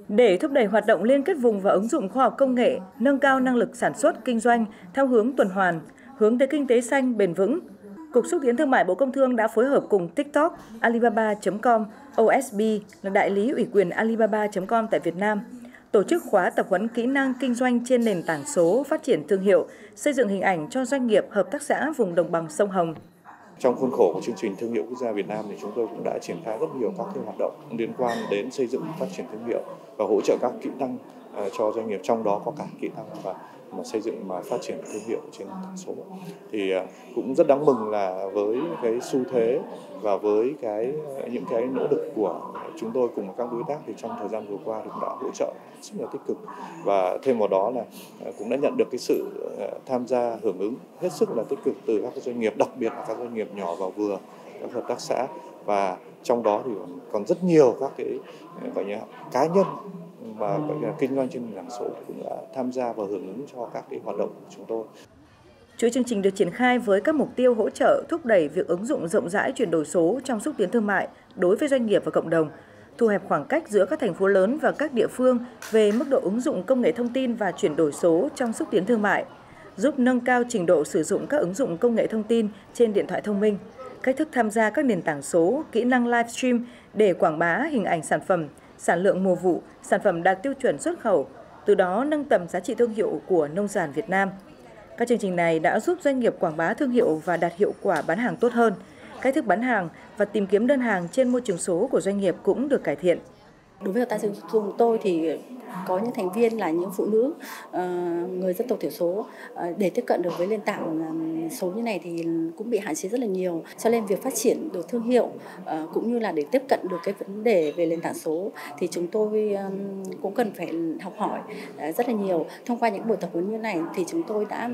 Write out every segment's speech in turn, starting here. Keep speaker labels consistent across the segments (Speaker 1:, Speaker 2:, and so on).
Speaker 1: Để thúc đẩy hoạt động liên kết vùng và ứng dụng khoa học công nghệ, nâng cao năng lực sản xuất, kinh doanh theo hướng tuần hoàn, hướng tới kinh tế xanh, bền vững, Cục Xúc tiến Thương mại Bộ Công Thương đã phối hợp cùng TikTok, Alibaba.com, OSB là đại lý ủy quyền Alibaba.com tại Việt Nam, tổ chức khóa tập huấn kỹ năng kinh doanh trên nền tảng số, phát triển thương hiệu, xây dựng hình ảnh cho doanh nghiệp, hợp tác xã vùng đồng bằng sông Hồng.
Speaker 2: Trong khuôn khổ của chương trình Thương hiệu Quốc gia Việt Nam thì chúng tôi cũng đã triển khai rất nhiều các hoạt động liên quan đến xây dựng phát triển thương hiệu và hỗ trợ các kỹ năng cho doanh nghiệp, trong đó có cả kỹ năng mà xây dựng và phát triển thương hiệu trên nền tảng số. Thì cũng rất đáng mừng là với cái xu thế và với những cái nỗ lực của chúng tôi cùng các đối tác thì trong thời gian vừa qua cũng đã hỗ trợ rất là tích cực, và thêm vào đó là cũng đã nhận được cái sự tham gia hưởng ứng hết sức là tích cực từ các doanh nghiệp, đặc biệt là các doanh nghiệp nhỏ và vừa, các hợp tác xã, và trong đó thì còn rất nhiều các cái gọi như cá nhân và kinh doanh trên nền tảng số cũng đã tham gia và hưởng ứng cho các cái hoạt động của chúng tôi.
Speaker 1: Chuỗi chương trình được triển khai với các mục tiêu hỗ trợ thúc đẩy việc ứng dụng rộng rãi chuyển đổi số trong xúc tiến thương mại đối với doanh nghiệp và cộng đồng, thu hẹp khoảng cách giữa các thành phố lớn và các địa phương về mức độ ứng dụng công nghệ thông tin và chuyển đổi số trong xúc tiến thương mại, giúp nâng cao trình độ sử dụng các ứng dụng công nghệ thông tin trên điện thoại thông minh, cách thức tham gia các nền tảng số, kỹ năng livestream để quảng bá hình ảnh sản phẩm, sản lượng mùa vụ, sản phẩm đạt tiêu chuẩn xuất khẩu, từ đó nâng tầm giá trị thương hiệu của nông sản Việt Nam. Các chương trình này đã giúp doanh nghiệp quảng bá thương hiệu và đạt hiệu quả bán hàng tốt hơn. Cách thức bán hàng và tìm kiếm đơn hàng trên môi trường số của doanh nghiệp cũng được cải thiện.
Speaker 3: Đối với hợp tác xã chúng tôi thì có những thành viên là những phụ nữ, người dân tộc thiểu số, để tiếp cận được với nền tảng số như này thì cũng bị hạn chế rất là nhiều. Cho nên việc phát triển được thương hiệu cũng như là để tiếp cận được cái vấn đề về nền tảng số thì chúng tôi cũng cần phải học hỏi rất là nhiều. Thông qua những buổi tập huấn như này thì chúng tôi đã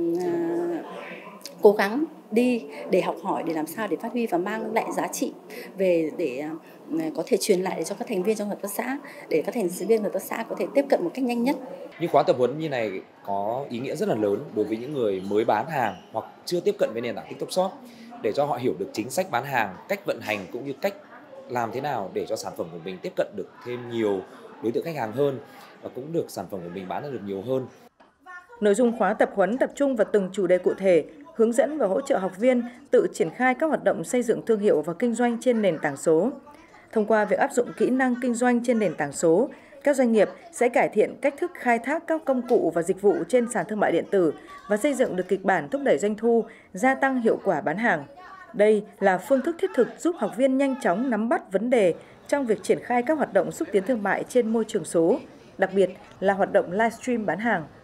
Speaker 3: cố gắng đi để học hỏi, để làm sao để phát huy và mang lại giá trị về để có thể truyền lại cho các thành viên trong hợp tác xã, để các thành viên hợp tác xã có thể tiếp cận một cách nhanh nhất.
Speaker 4: Những khóa tập huấn như này có ý nghĩa rất là lớn đối với những người mới bán hàng hoặc chưa tiếp cận với nền tảng TikTok Shop, để cho họ hiểu được chính sách bán hàng, cách vận hành cũng như cách làm thế nào để cho sản phẩm của mình tiếp cận được thêm nhiều đối tượng khách hàng hơn và cũng được sản phẩm của mình bán được nhiều hơn.
Speaker 1: Nội dung khóa tập huấn tập trung vào từng chủ đề cụ thể, hướng dẫn và hỗ trợ học viên tự triển khai các hoạt động xây dựng thương hiệu và kinh doanh trên nền tảng số. Thông qua việc áp dụng kỹ năng kinh doanh trên nền tảng số, các doanh nghiệp sẽ cải thiện cách thức khai thác các công cụ và dịch vụ trên sàn thương mại điện tử và xây dựng được kịch bản thúc đẩy doanh thu, gia tăng hiệu quả bán hàng. Đây là phương thức thiết thực giúp học viên nhanh chóng nắm bắt vấn đề trong việc triển khai các hoạt động xúc tiến thương mại trên môi trường số, đặc biệt là hoạt động livestream bán hàng.